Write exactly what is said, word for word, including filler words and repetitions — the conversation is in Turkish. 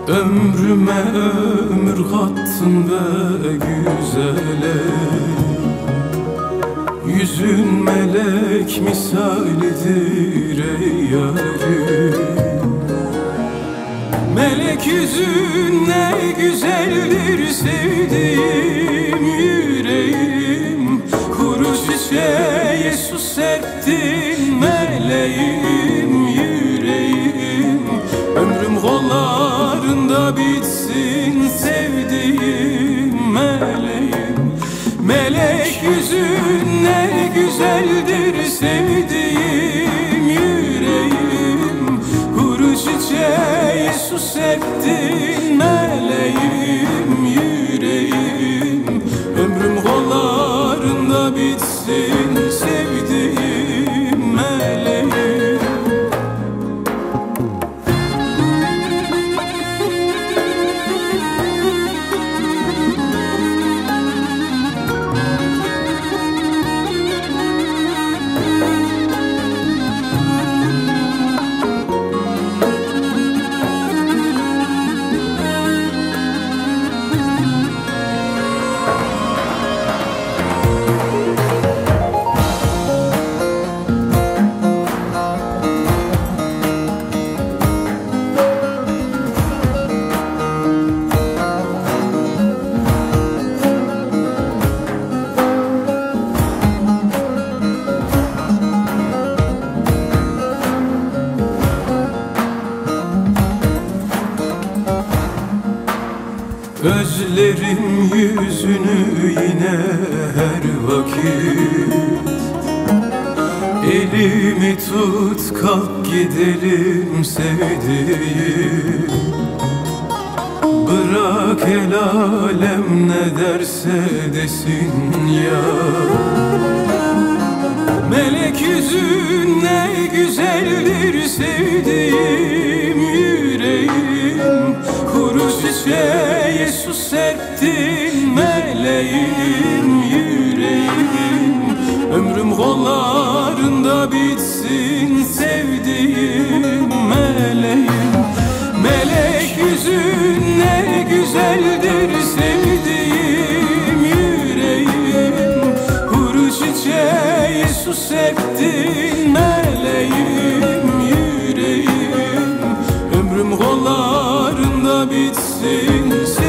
Ömrüme ömür kattın be güzele, yüzün melek misalidir ey yarim. Melek yüzün ne güzeldir sevdiğim yüreğim. Kuru çiçeğe su serptin meleğim yüreğim. Ömrüm kollarında bitsin sevdiğim meleğim. Melek yüzün ne güzeldir sevdiğim yüreğim. Kuru çiçeğe su serptin meleğim yüreğim. Ömrüm kollarında bitsin sevdiğim meleğim. Özlerim yüzünü yine her vakit. Elimi tut kalk gidelim sevdiğim. Bırak el alem ne derse desin ya. Melek yüzün ne güzeldir sevdiğim yüreğim. Kuru çiçeğe su serptin meleğim yüreğim. Ömrüm kollarında bitsin sevdiğim meleğim. Melek yüzün ne güzeldir sevdiğim yüreğim. Kuru çiçeğe su serptin meleğim yüreğim. Ömrüm kollarında bitsin.